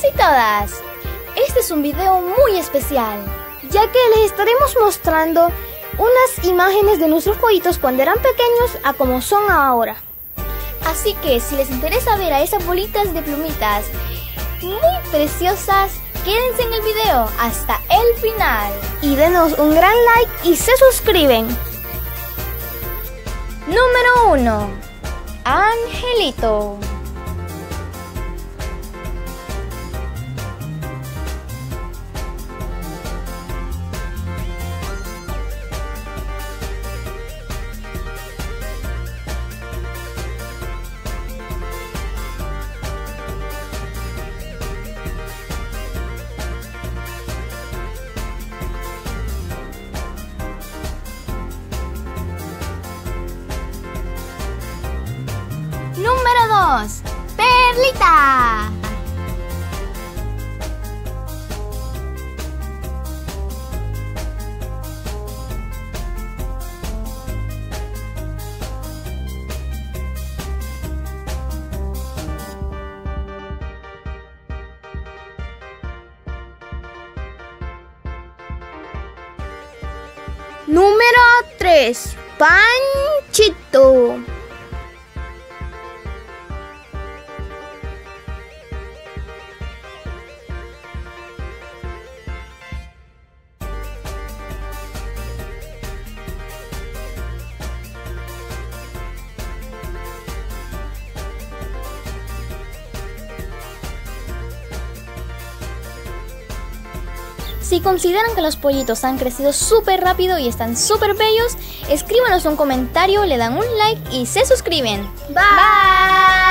y todas, este es un video muy especial, ya que les estaremos mostrando unas imágenes de nuestros pollitos cuando eran pequeños a como son ahora. Así que si les interesa ver a esas bolitas de plumitas muy preciosas, quédense en el video hasta el final. Y denos un gran like y se suscriben. Número 1. Angelito. Número 2. Perlita. Número 3. Panchito. Si consideran que los pollitos han crecido súper rápido y están súper bellos, escríbanos un comentario, le dan un like y se suscriben. Bye.